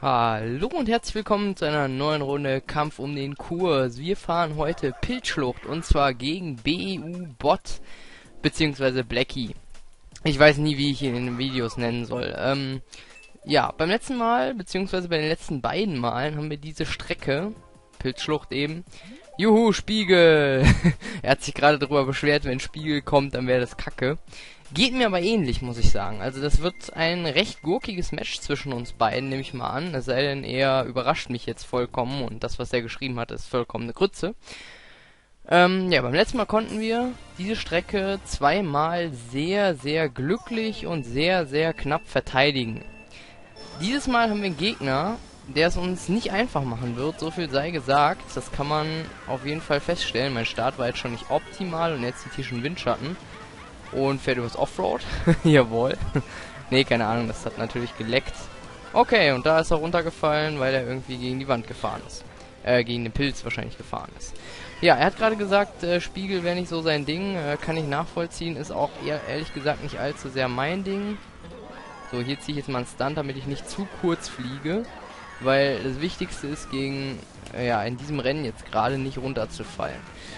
Hallo und herzlich willkommen zu einer neuen Runde Kampf um den Kurs. Wir fahren heute Pilzschlucht und zwar gegen BEU Bot beziehungsweise Blackie. Ich weiß nie, wie ich ihn in den Videos nennen soll. Ja, beim letzten Mal beziehungsweise bei den letzten beiden Malen haben wir diese Strecke, Pilzschlucht eben. Juhu, Spiegel! Er hat sich gerade darüber beschwert, wenn Spiegel kommt, dann wäre das Kacke. Geht mir aber ähnlich, muss ich sagen. Also das wird ein recht gurkiges Match zwischen uns beiden, nehme ich mal an. Es sei denn, er überrascht mich jetzt vollkommen und das, was er geschrieben hat, ist vollkommene Grütze. Ja, beim letzten Mal konnten wir diese Strecke zweimal sehr, sehr glücklich und sehr, sehr knapp verteidigen. Dieses Mal haben wir einen Gegner, der es uns nicht einfach machen wird, so viel sei gesagt. Das kann man auf jeden Fall feststellen. Mein Start war jetzt schon nicht optimal und jetzt zieht hier schon Windschatten. Und fährt übers Offroad. Jawohl. Nee, keine Ahnung, das hat natürlich geleckt. Okay, und da ist er runtergefallen, weil er irgendwie gegen die Wand gefahren ist. Gegen den Pilz wahrscheinlich gefahren ist. Ja, er hat gerade gesagt, Spiegel wäre nicht so sein Ding. Kann ich nachvollziehen, ist auch ehrlich gesagt nicht allzu sehr mein Ding. So, hier ziehe ich jetzt mal einen Stunt, damit ich nicht zu kurz fliege. Weil das Wichtigste ist, gegen, ja, in diesem Rennen jetzt gerade nicht runterzufallen.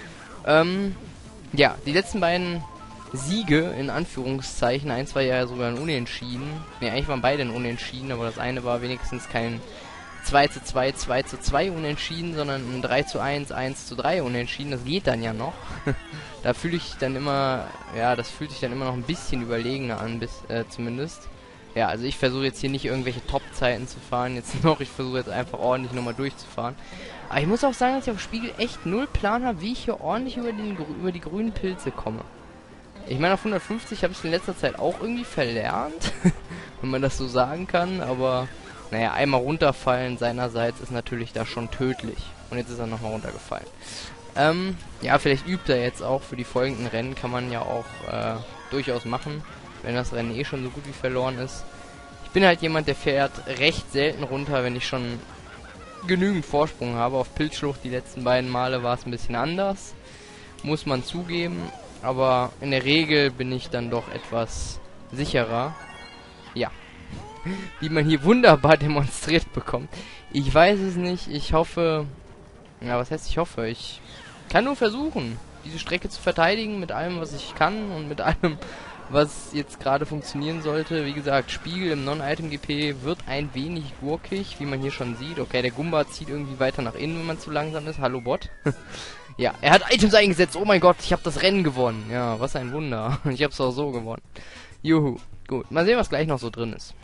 Ja, die letzten beiden Siege, in Anführungszeichen, eins war ja sogar ein Unentschieden. Ne, eigentlich waren beide ein Unentschieden, aber das eine war wenigstens kein 2:2, 2:2 Unentschieden, sondern ein 3:1, 1:3 Unentschieden. Das geht dann ja noch. Da fühle ich dann immer, ja, das fühlt sich dann immer noch ein bisschen überlegener an, zumindest. Ja, also ich versuche jetzt hier nicht irgendwelche Top-Zeiten zu fahren, jetzt noch, ich versuche jetzt einfach ordentlich nochmal durchzufahren. Aber ich muss auch sagen, dass ich auf Spiegel echt null Plan habe, wie ich hier ordentlich über die grünen Pilze komme. Ich meine, auf 150 habe ich es in letzter Zeit auch irgendwie verlernt, wenn man das so sagen kann, aber naja, einmal runterfallen seinerseits ist natürlich da schon tödlich. Und jetzt ist er nochmal runtergefallen. Ja, vielleicht übt er jetzt auch für die folgenden Rennen, kann man ja auch durchaus machen, wenn das Rennen eh schon so gut wie verloren ist. Ich bin halt jemand, der fährt recht selten runter, wenn ich schon genügend Vorsprung habe. Auf Pilzschlucht die letzten beiden Male war es ein bisschen anders, muss man zugeben. Aber in der Regel bin ich dann doch etwas sicherer. Ja. Wie man hier wunderbar demonstriert bekommt. Ich weiß es nicht. Ich hoffe... Ja, was heißt ich hoffe? Ich kann nur versuchen, diese Strecke zu verteidigen mit allem, was ich kann. Und mit allem, was jetzt gerade funktionieren sollte. Wie gesagt, Spiegel im Non-Item-GP wird ein wenig gurkig, wie man hier schon sieht. Okay, der Gumba zieht irgendwie weiter nach innen, wenn man zu langsam ist. Hallo Bot. Ja, er hat Items eingesetzt. Oh mein Gott, ich habe das Rennen gewonnen. Ja, was ein Wunder. Ich habe es auch so gewonnen. Juhu. Gut, mal sehen, was gleich noch so drin ist.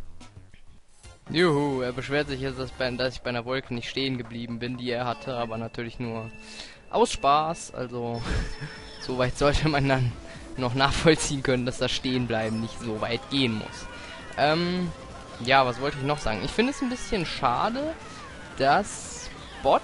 Juhu, er beschwert sich jetzt, dass ich bei einer Wolke nicht stehen geblieben bin, die er hatte, aber natürlich nur aus Spaß. Also, so weit sollte man dann noch nachvollziehen können, dass das Stehenbleiben nicht so weit gehen muss. Ja, was wollte ich noch sagen? Ich finde es ein bisschen schade, dass Bot,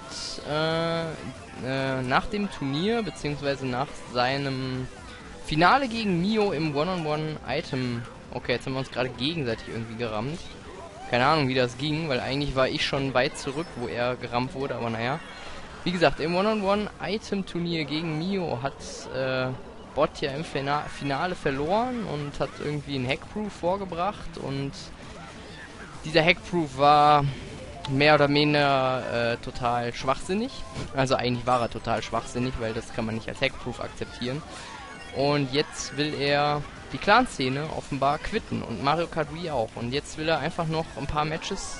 nach dem Turnier, beziehungsweise nach seinem Finale gegen Mio im One-on-One-Item... Okay, jetzt haben wir uns gerade gegenseitig irgendwie gerammt. Keine Ahnung, wie das ging, weil eigentlich war ich schon weit zurück, wo er gerammt wurde, aber naja. Wie gesagt, im One-on-One-Item-Turnier gegen Mio hat Bot ja im Finale verloren und hat irgendwie einen Hackproof vorgebracht und dieser Hackproof war mehr oder minder total schwachsinnig. Also eigentlich war er total schwachsinnig, weil das kann man nicht als Hackproof akzeptieren. Und jetzt will er die Clan-Szene offenbar quitten und Mario Kart Wii auch. Und jetzt will er einfach noch ein paar Matches...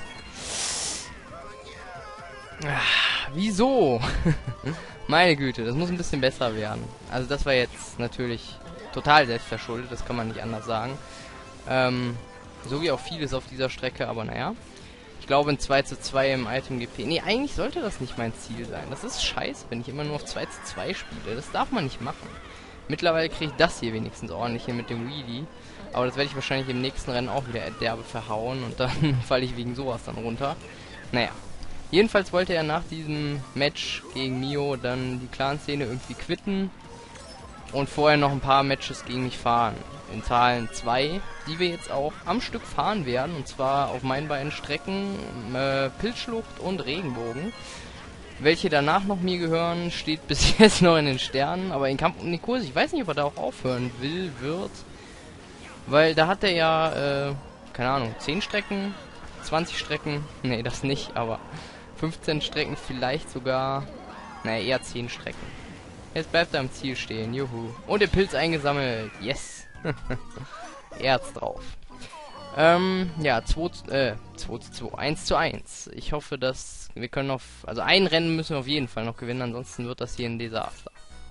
Wieso? Meine Güte, das muss ein bisschen besser werden. Also das war jetzt natürlich total selbstverschuldet, das kann man nicht anders sagen. So wie auch vieles auf dieser Strecke, aber naja. Ich glaube ein 2:2 im Item-GP. Nee, eigentlich sollte das nicht mein Ziel sein. Das ist scheiße, wenn ich immer nur auf 2:2 spiele. Das darf man nicht machen. Mittlerweile kriege ich das hier wenigstens ordentlich hin mit dem Wheelie. Aber das werde ich wahrscheinlich im nächsten Rennen auch wieder derbe verhauen. Und dann falle ich wegen sowas dann runter. Naja. Jedenfalls wollte er nach diesem Match gegen Mio dann die Clan-Szene irgendwie quitten. Und vorher noch ein paar Matches gegen mich fahren. In Zahlen 2, die wir jetzt auch am Stück fahren werden. Und zwar auf meinen beiden Strecken Pilzschlucht und Regenbogen. Welche danach noch mir gehören, steht bis jetzt noch in den Sternen. Aber in Kampf um den Kurs, ich weiß nicht, ob er da auch aufhören wird. Weil da hat er ja, keine Ahnung, 10 Strecken 20 Strecken. Nee, das nicht, aber 15 Strecken vielleicht sogar. Naja, eher 10 Strecken. Jetzt bleibt er am Ziel stehen. Juhu. Und den Pilz eingesammelt. Yes. Erz drauf. Ja, 1 zu 1. Ich hoffe, dass wir können also ein Rennen müssen wir auf jeden Fall noch gewinnen, ansonsten wird das hier ein Desaster.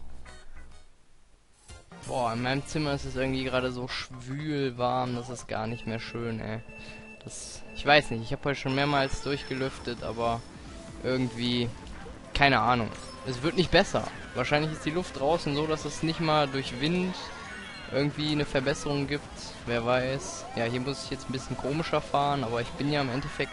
Boah, in meinem Zimmer ist es irgendwie gerade so schwül warm, das ist gar nicht mehr schön, ey. Ich weiß nicht, ich habe heute schon mehrmals durchgelüftet, aber irgendwie, keine Ahnung. Es wird nicht besser. Wahrscheinlich ist die Luft draußen so, dass es nicht mal durch Wind irgendwie eine Verbesserung gibt. Wer weiß. Ja, hier muss ich jetzt ein bisschen komischer fahren, aber ich bin ja im Endeffekt...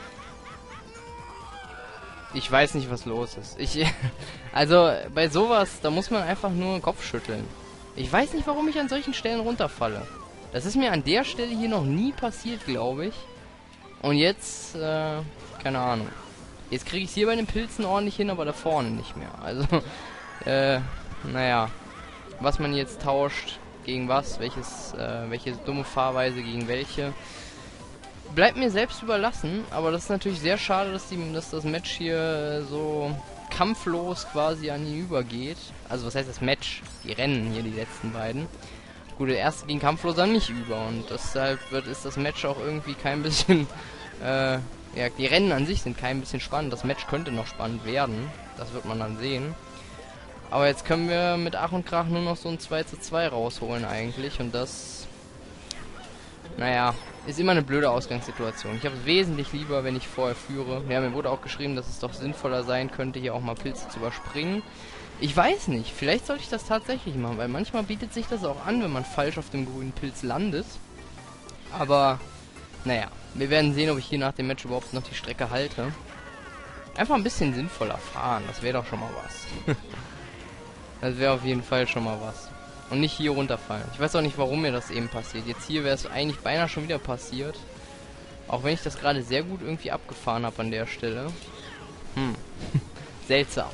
Ich weiß nicht, was los ist. Also, bei sowas, da muss man einfach nur den Kopf schütteln. Ich weiß nicht, warum ich an solchen Stellen runterfalle. Das ist mir an der Stelle hier noch nie passiert, glaube ich. Und jetzt, keine Ahnung. Jetzt kriege ich es hier bei den Pilzen ordentlich hin, aber da vorne nicht mehr. Also, naja. Was man jetzt tauscht, gegen was, welche dumme Fahrweise gegen welche. Bleibt mir selbst überlassen, aber das ist natürlich sehr schade, dass das Match hier so kampflos quasi an ihn übergeht. Also was heißt das Match? Die Rennen hier, die letzten beiden. Gut, der erste ging kampflos an mich über und deshalb ist das Match auch irgendwie kein bisschen, ja, die Rennen an sich sind kein bisschen spannend. Das Match könnte noch spannend werden, das wird man dann sehen. Aber jetzt können wir mit Ach und Krach nur noch so ein 2 zu 2 rausholen eigentlich und das, naja, ist immer eine blöde Ausgangssituation. Ich habe es wesentlich lieber, wenn ich vorher führe. Ja, mir wurde auch geschrieben, dass es doch sinnvoller sein könnte, hier auch mal Pilze zu überspringen. Ich weiß nicht, vielleicht sollte ich das tatsächlich machen, weil manchmal bietet sich das auch an, wenn man falsch auf dem grünen Pilz landet. Aber, naja, wir werden sehen, ob ich hier nach dem Match überhaupt noch die Strecke halte. Einfach ein bisschen sinnvoller fahren, das wäre doch schon mal was. Das wäre auf jeden Fall schon mal was. Und nicht hier runterfallen. Ich weiß auch nicht, warum mir das eben passiert. Jetzt hier wäre es eigentlich beinahe schon wieder passiert. Auch wenn ich das gerade sehr gut irgendwie abgefahren habe an der Stelle. Seltsam.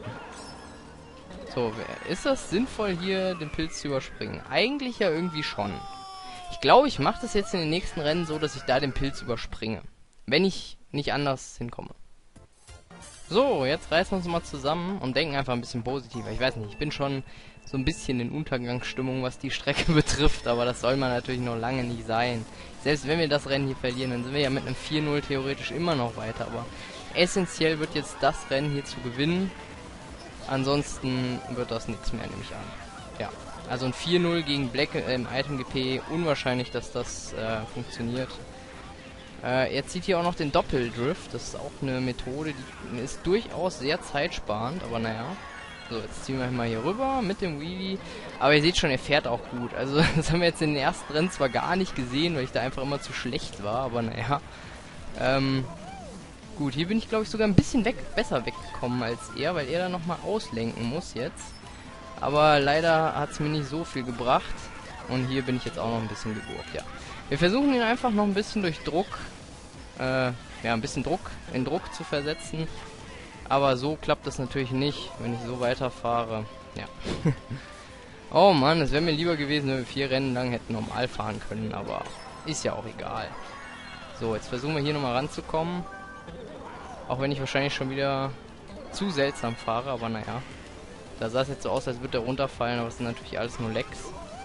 So, ist das sinnvoll, hier den Pilz zu überspringen? Eigentlich ja irgendwie schon. Ich glaube, ich mache das jetzt in den nächsten Rennen so, dass ich da den Pilz überspringe. Wenn ich nicht anders hinkomme. So, jetzt reißen wir uns mal zusammen und denken einfach ein bisschen positiver. Ich weiß nicht, ich bin schon so ein bisschen in Untergangsstimmung, was die Strecke betrifft, aber das soll man natürlich noch lange nicht sein. Selbst wenn wir das Rennen hier verlieren, dann sind wir ja mit einem 4-0 theoretisch immer noch weiter, aber essentiell wird jetzt das Rennen hier zu gewinnen. Ansonsten wird das nichts mehr, nehme ich an. Ja, also ein 4-0 gegen Black im Item GP, unwahrscheinlich, dass das funktioniert. Er zieht hier auch noch den Doppeldrift, das ist auch eine Methode, die ist durchaus sehr zeitsparend, aber naja. So, jetzt ziehen wir mal hier rüber mit dem Wheelie, aber ihr seht schon, er fährt auch gut. Also das haben wir jetzt in den ersten Rennen zwar gar nicht gesehen, weil ich da einfach immer zu schlecht war, aber naja. Gut, hier bin ich glaube ich sogar ein bisschen besser weggekommen als er, weil er da nochmal auslenken muss jetzt. Aber leider hat es mir nicht so viel gebracht und hier bin ich jetzt auch noch ein bisschen gegurkt, ja. Wir versuchen ihn einfach noch ein bisschen durch Druck, ja, ein bisschen in Druck zu versetzen. Aber so klappt das natürlich nicht, wenn ich so weiterfahre. Ja. Oh Mann, es wäre mir lieber gewesen, wenn wir 4 Rennen lang hätten normal fahren können, aber ist ja auch egal. So, jetzt versuchen wir hier nochmal ranzukommen. Auch wenn ich wahrscheinlich schon wieder zu seltsam fahre, aber naja. Da sah es jetzt so aus, als würde er runterfallen, aber es sind natürlich alles nur Lecks.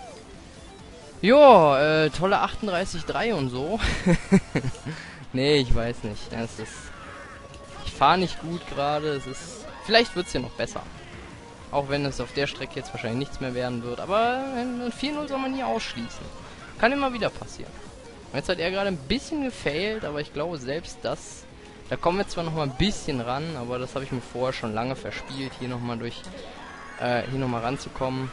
Jo, tolle 38,3 und so. Nee, ich weiß nicht. Ich fahre nicht gut gerade. Vielleicht wird es ja noch besser. Auch wenn es auf der Strecke jetzt wahrscheinlich nichts mehr werden wird. Aber ein 4-0 soll man nie ausschließen. Kann immer wieder passieren. Jetzt hat er gerade ein bisschen gefailt, aber ich glaube selbst das... Da kommen wir zwar noch mal ein bisschen ran, aber das habe ich mir vorher schon lange verspielt, hier nochmal hier nochmal ranzukommen.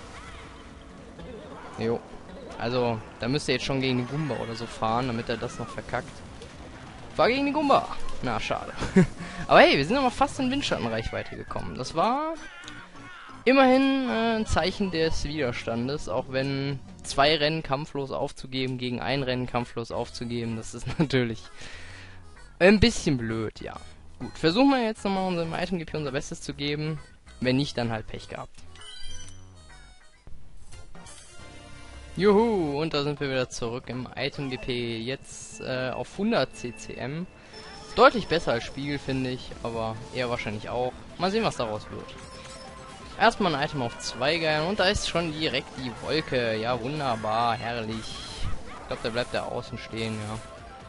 Jo. Also, da müsste er jetzt schon gegen die Goomba oder so fahren, damit er das noch verkackt. War gegen die Goomba. Na, schade. Aber hey, wir sind aber fast in Windschattenreichweite gekommen. Das war immerhin ein Zeichen des Widerstandes, auch wenn 2 Rennen kampflos aufzugeben gegen ein Rennen kampflos aufzugeben, das ist natürlich ein bisschen blöd, ja. Gut, versuchen wir jetzt nochmal unserem Item GP unser Bestes zu geben. Wenn nicht, dann halt Pech gehabt. Juhu, und da sind wir wieder zurück im Item GP. Jetzt auf 100 CCM. Deutlich besser als Spiegel, finde ich, aber er wahrscheinlich auch. Mal sehen, was daraus wird. Erstmal ein Item auf 2 Geiern und da ist schon direkt die Wolke. Ja, wunderbar, herrlich. Ich glaube, da bleibt er außen stehen, ja.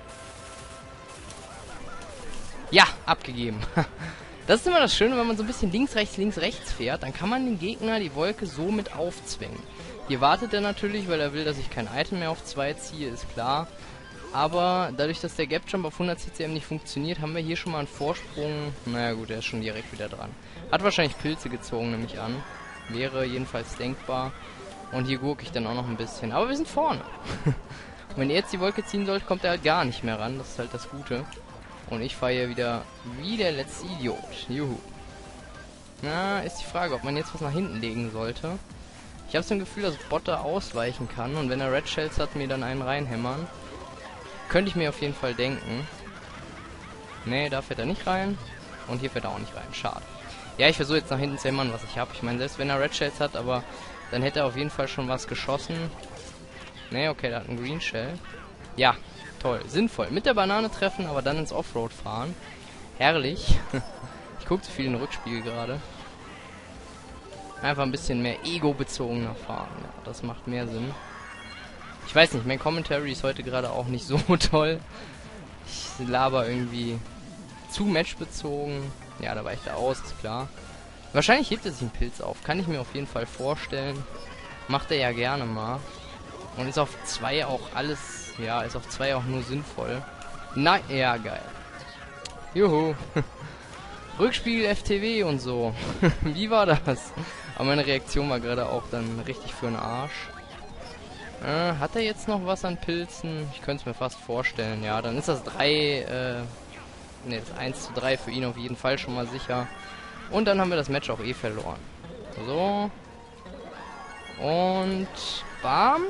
Ja, abgegeben. Das ist immer das Schöne, wenn man so ein bisschen links, rechts fährt, dann kann man den Gegner die Wolke so mit aufzwingen. Hier wartet er natürlich, weil er will, dass ich kein Item mehr auf 2 ziehe, ist klar. Aber dadurch, dass der Gap Jump auf 100 CCM nicht funktioniert, haben wir hier schon mal einen Vorsprung. Naja gut, er ist schon direkt wieder dran. Hat wahrscheinlich Pilze gezogen, nehme ich an. Wäre jedenfalls denkbar. Und hier gurke ich dann auch noch ein bisschen. Aber wir sind vorne. Und wenn er jetzt die Wolke ziehen sollte, kommt er halt gar nicht mehr ran. Das ist halt das Gute. Und ich fahre hier wieder wie der letzte Idiot. Juhu. Na, ist die Frage, ob man jetzt was nach hinten legen sollte. Ich habe so ein Gefühl, dass Botte ausweichen kann. Und wenn er Red Shells hat, mir dann einen reinhämmern. Könnte ich mir auf jeden Fall denken. Nee, da fährt er nicht rein. Und hier fährt er auch nicht rein. Schade. Ja, ich versuche jetzt nach hinten zu hämmern, was ich habe. Ich meine, selbst wenn er Red Shells hat, aber dann hätte er auf jeden Fall schon was geschossen. Nee, okay, der hat einen Green Shell. Ja, toll. Sinnvoll. Mit der Banane treffen, aber dann ins Offroad fahren. Herrlich. Ich gucke zu viel in den Rückspiegel gerade. Einfach ein bisschen mehr ego-bezogener fahren. Ja, das macht mehr Sinn. Ich weiß nicht, mein Commentary ist heute gerade auch nicht so toll. Ich laber irgendwie zu matchbezogen. Ja, da weicht er aus, ist klar. Wahrscheinlich hebt er sich einen Pilz auf. Kann ich mir auf jeden Fall vorstellen. Macht er ja gerne mal. Und ist auf 2 auch alles... Ja, ist auf 2 auch nur sinnvoll. Nein, ja, geil. Juhu. Rückspiegel FTW und so. Wie war das? Aber meine Reaktion war gerade auch dann richtig für den Arsch. Hat er jetzt noch was an Pilzen? Ich könnte es mir fast vorstellen. Ja, dann ist das 3... Ne, das 1:3 für ihn auf jeden Fall schon mal sicher. Und dann haben wir das Match auch eh verloren. So. Und... Bam.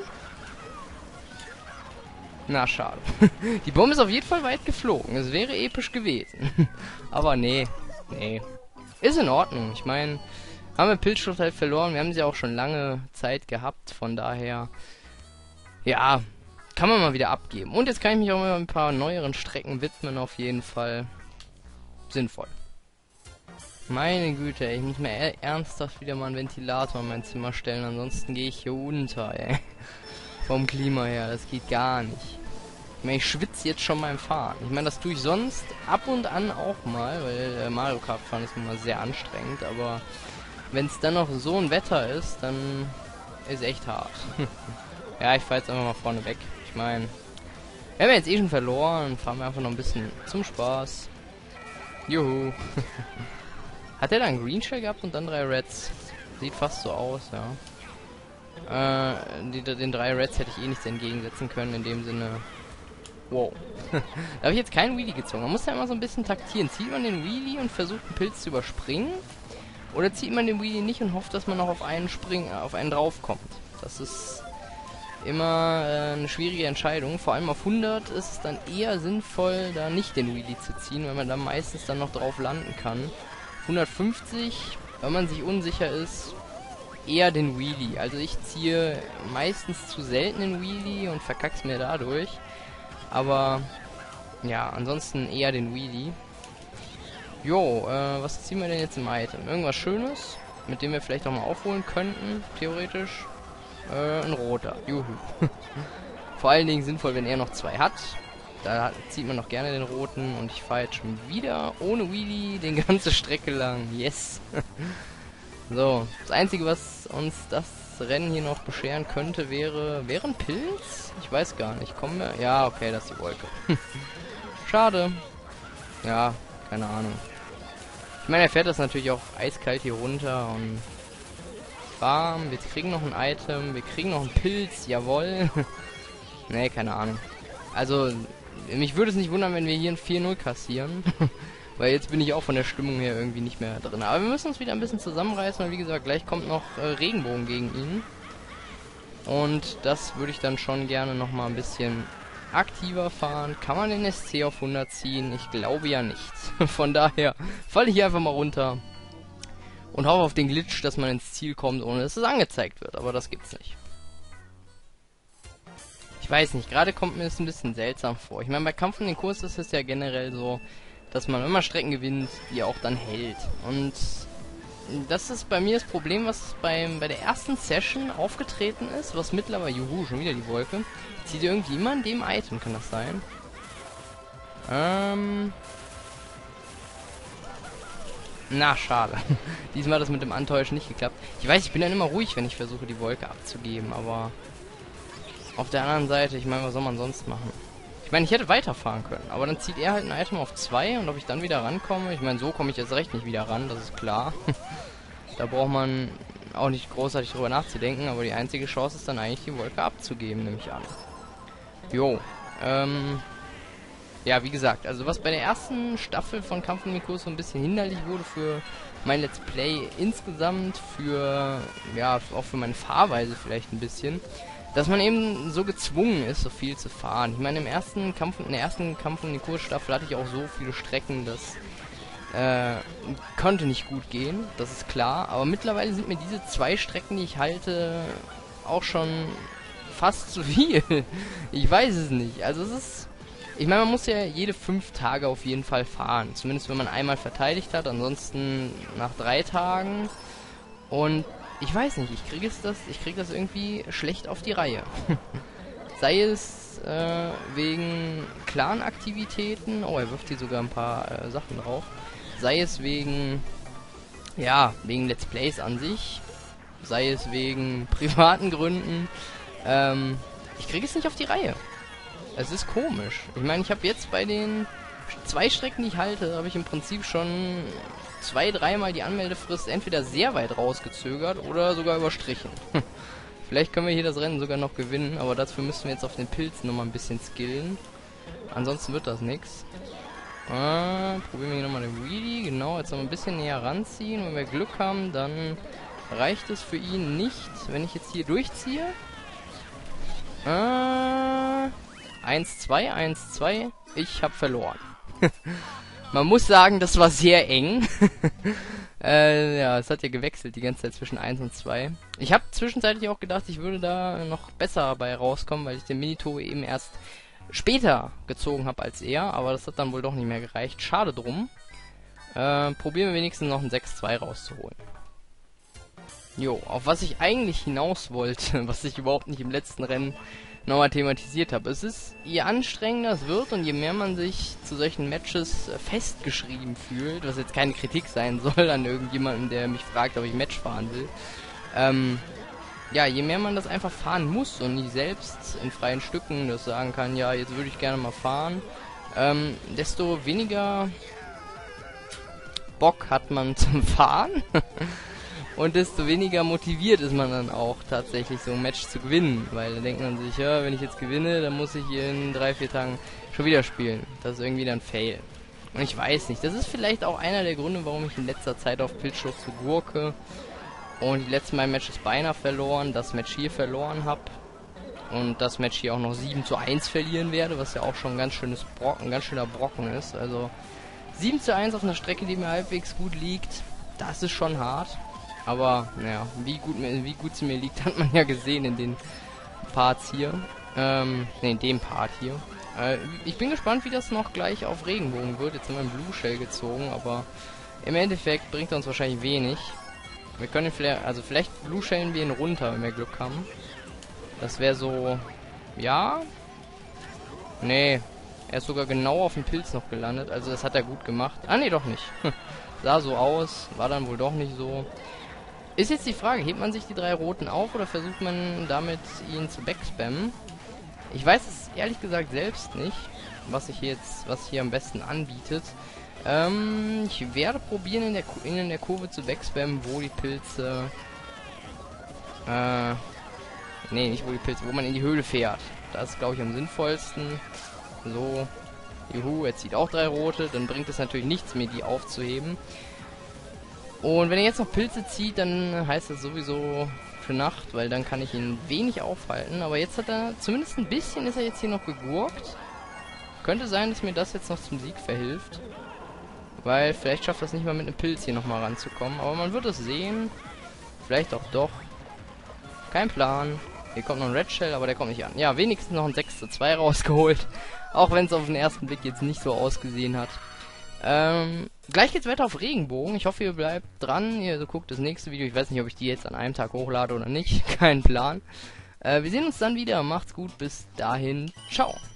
Na, schade. Die Bombe ist auf jeden Fall weit geflogen. Es wäre episch gewesen. Aber nee. Nee. Ist in Ordnung. Ich meine, haben wir Pilzschutz halt verloren. Wir haben sie auch schon lange Zeit gehabt. Von daher... Ja, kann man mal wieder abgeben. Und jetzt kann ich mich auch mal ein paar neueren Strecken widmen, auf jeden Fall. Sinnvoll. Meine Güte, ey, ich muss mir ernsthaft wieder mal einen Ventilator in mein Zimmer stellen, ansonsten gehe ich hier unter, ey. Vom Klima her, das geht gar nicht. Ich meine, ich schwitze jetzt schon beim Fahren. Ich meine, das tue ich sonst ab und an auch mal, weil Mario Kart fahren ist immer sehr anstrengend, aber wenn es dann noch so ein Wetter ist, dann ist echt hart. Ja, ich fahre jetzt einfach mal vorne weg. Ich meine, wir haben jetzt eh schon verloren. Fahren wir einfach noch ein bisschen zum Spaß. Juhu. Hat er da einen Green Shell gehabt und dann 3 Reds? Sieht fast so aus, ja. Den 3 Reds hätte ich eh nichts entgegensetzen können, in dem Sinne. Wow. Da habe ich jetzt keinen Wheelie gezogen. Man muss ja immer so ein bisschen taktieren. Zieht man den Wheelie und versucht einen Pilz zu überspringen? Oder zieht man den Wheelie nicht und hofft, dass man noch auf einen draufkommt? Das ist... immer eine schwierige Entscheidung. Vor allem auf 100 ist es dann eher sinnvoll, da nicht den Wheelie zu ziehen, weil man da meistens dann noch drauf landen kann. 150, wenn man sich unsicher ist, eher den Wheelie. Also ich ziehe meistens zu selten den Wheelie und verkack's mir dadurch. Aber ja, ansonsten eher den Wheelie. Jo, was ziehen wir denn jetzt im Item? Irgendwas Schönes, mit dem wir vielleicht auch mal aufholen könnten, theoretisch. Ein roter. Juhu. Vor allen Dingen sinnvoll, wenn er noch 2 hat. Da zieht man noch gerne den roten. Und ich fahre jetzt schon wieder ohne Wheelie den ganze Strecke lang. Yes. So, das Einzige, was uns das Rennen hier noch bescheren könnte, wäre ein Pilz? Ich weiß gar nicht. Kommen wir? Ja, okay, das ist die Wolke. Schade. Ja, keine Ahnung. Ich meine, er fährt das natürlich auch eiskalt hier runter und... Bam, wir kriegen noch ein Item, wir kriegen noch einen Pilz, jawohl. Nee, keine Ahnung. Also, mich würde es nicht wundern, wenn wir hier ein 4-0 kassieren. Weil jetzt bin ich auch von der Stimmung her irgendwie nicht mehr drin. Aber wir müssen uns wieder ein bisschen zusammenreißen, weil wie gesagt, gleich kommt noch Regenbogen gegen ihn. Und das würde ich dann schon gerne nochmal ein bisschen aktiver fahren. Kann man den SC auf 100 ziehen? Ich glaube ja nicht. Von daher falle ich hier einfach mal runter. Und hoffe auf den Glitch, dass man ins Ziel kommt, ohne dass es angezeigt wird. Aber das gibt's nicht. weiß nicht, gerade kommt mir das ein bisschen seltsam vor. Ich meine, bei Kampf um den Kurs ist es ja generell so, dass man immer Strecken gewinnt, die auch dann hält. Und das ist bei mir das Problem, was bei der ersten Session aufgetreten ist, was mittlerweile, juhu, schon wieder die Wolke, zieht irgendwie immer in dem Item, kann das sein? Na, schade. Diesmal hat das mit dem Antäuschen nicht geklappt. Ich weiß, ich bin dann immer ruhig, wenn ich versuche, die Wolke abzugeben, aber auf der anderen Seite, ich meine, was soll man sonst machen? Ich meine, ich hätte weiterfahren können, aber dann zieht er halt ein Item auf 2 und ob ich dann wieder rankomme, ich meine, so komme ich jetzt recht nicht wieder ran, das ist klar. Da braucht man auch nicht großartig drüber nachzudenken, aber die einzige Chance ist dann eigentlich, die Wolke abzugeben, nehme ich an. Jo, ja, wie gesagt, also was bei der ersten Staffel von Kampf um den Kurs so ein bisschen hinderlich wurde für mein Let's Play insgesamt, für, ja, auch für meine Fahrweise vielleicht ein bisschen, dass man eben so gezwungen ist, so viel zu fahren. Ich meine, in der ersten Kampf um den Kurs Staffel hatte ich auch so viele Strecken, dass konnte nicht gut gehen, das ist klar, aber mittlerweile sind mir diese 2 Strecken, die ich halte, auch schon fast zu viel. Ich weiß es nicht, also es ist, ich meine, man muss ja jede 5 Tage auf jeden Fall fahren, zumindest wenn man einmal verteidigt hat, ansonsten nach 3 Tagen und ich weiß nicht, ich krieg das irgendwie schlecht auf die Reihe. Sei es wegen Clan-Aktivitäten, oh, er wirft hier sogar ein paar Sachen drauf, sei es wegen, ja, wegen Let's Plays an sich, sei es wegen privaten Gründen, ich kriege es nicht auf die Reihe. Es ist komisch. Ich meine, ich habe jetzt bei den 2 Strecken, die ich halte, habe ich im Prinzip schon 2-3 Mal die Anmeldefrist entweder sehr weit rausgezögert oder sogar überstrichen. Vielleicht können wir hier das Rennen sogar noch gewinnen, aber dafür müssen wir jetzt auf den Pilzen nochmal ein bisschen skillen. Ansonsten wird das nichts. Probieren wir hier nochmal den Wheelie. Genau, jetzt noch ein bisschen näher ranziehen. Wenn wir Glück haben, dann reicht es für ihn nicht, wenn ich jetzt hier durchziehe. 1-2, 1-2. Ich habe verloren. Man muss sagen, das war sehr eng. Ja, es hat ja gewechselt die ganze Zeit zwischen 1 und 2. Ich habe zwischenzeitlich auch gedacht, ich würde da noch besser bei rauskommen, weil ich den Minito eben erst später gezogen habe als er, aber das hat dann wohl doch nicht mehr gereicht. Schade drum. Probieren wir wenigstens noch ein 6-2 rauszuholen. Jo, auf was ich eigentlich hinaus wollte, was ich überhaupt nicht im letzten Rennen nochmal thematisiert habe. Es ist, je anstrengender es wird und je mehr man sich zu solchen Matches festgeschrieben fühlt, was jetzt keine Kritik sein soll an irgendjemanden, der mich fragt, ob ich Match fahren will, ja, je mehr man das einfach fahren muss und nicht selbst in freien Stücken das sagen kann, ja, jetzt würde ich gerne mal fahren, desto weniger Bock hat man zum Fahren und desto weniger motiviert ist man dann auch tatsächlich so ein Match zu gewinnen, weil da denkt man sich, ja, wenn ich jetzt gewinne, dann muss ich in 3-4 Tagen schon wieder spielen. Das ist irgendwie dann Fail. Und ich weiß nicht, das ist vielleicht auch einer der Gründe, warum ich in letzter Zeit auf Pilzschutz zu gurke und die letzten beiden Matches beinahe verloren, das Match hier verloren habe und das Match hier auch noch 7-1 verlieren werde, was ja auch schon ein ganz schöner Brocken ist. Also 7-1 auf einer Strecke, die mir halbwegs gut liegt, das ist schon hart. Aber, naja, wie gut sie mir liegt, hat man ja gesehen in den Parts hier. In dem Part hier. Ich bin gespannt, wie das noch gleich auf Regenbogen wird. Jetzt haben wir einen Blue Shell gezogen, aber im Endeffekt bringt er uns wahrscheinlich wenig. Wir können vielleicht Blue Shellen wir ihn runter, wenn wir Glück haben. Das wäre so, ja. Nee, er ist sogar genau auf dem Pilz noch gelandet, also das hat er gut gemacht. Ah, nee, doch nicht. Sah so aus, war dann wohl doch nicht so. Ist jetzt die Frage, hebt man sich die 3 roten auf oder versucht man damit ihn zu backspammen? Ich weiß es ehrlich gesagt selbst nicht, was hier am besten anbietet. Ich werde probieren in der Kurve zu backspammen, wo die Pilze nee, nicht wo die Pilze, wo man in die Höhle fährt. Das ist, glaube ich, am sinnvollsten. So, juhu, er zieht auch 3 rote, dann bringt es natürlich nichts mehr, die aufzuheben. Und wenn er jetzt noch Pilze zieht, dann heißt das sowieso für Nacht, weil dann kann ich ihn wenig aufhalten. Aber jetzt hat er, zumindest ein bisschen ist er jetzt hier noch gegurkt. Könnte sein, dass mir das jetzt noch zum Sieg verhilft. Weil vielleicht schafft das nicht mal mit einem Pilz hier nochmal ranzukommen. Aber man wird es sehen. Vielleicht auch doch. Kein Plan. Hier kommt noch ein Red Shell, aber der kommt nicht an. Ja, wenigstens noch ein 6:2 rausgeholt. Auch wenn es auf den ersten Blick jetzt nicht so ausgesehen hat. Gleich geht's weiter auf Regenbogen. Ich hoffe, ihr bleibt dran. Ihr guckt das nächste Video. Ich weiß nicht, ob ich die jetzt an einem Tag hochlade oder nicht. Kein Plan. Wir sehen uns dann wieder. Macht's gut. Bis dahin. Ciao.